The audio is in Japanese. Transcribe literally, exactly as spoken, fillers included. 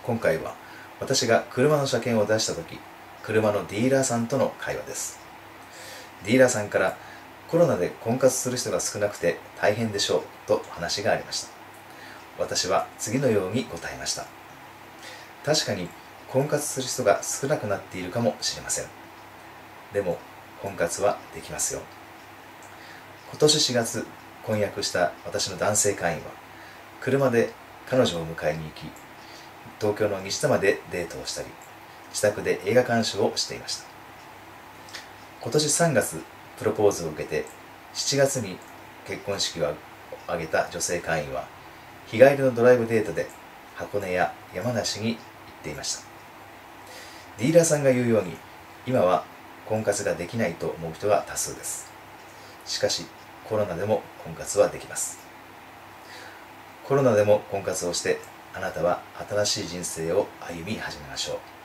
今回は私が車の車検を出した時、車のディーラーさんとの会話です。ディーラーさんからコロナで婚活する人が少なくて大変でしょうと話がありました。私は次のように答えました。確かに婚活する人が少なくなっているかもしれません。でも婚活はできますよ。今年しがつ婚約した私の男性会員は車で彼女を迎えに行き、東京の西多摩でデートをしたり、自宅で映画鑑賞をしていました。今年さんがつプロポーズを受けて、しちがつに結婚式を挙げた女性会員は日帰りのドライブデートで箱根や山梨に行っていました。ディーラーさんが言うように、今は婚活ができないと思う人が多数です。しかしコロナでも婚活はできます。コロナでも婚活をして、あなたは新しい人生を歩み始めましょう。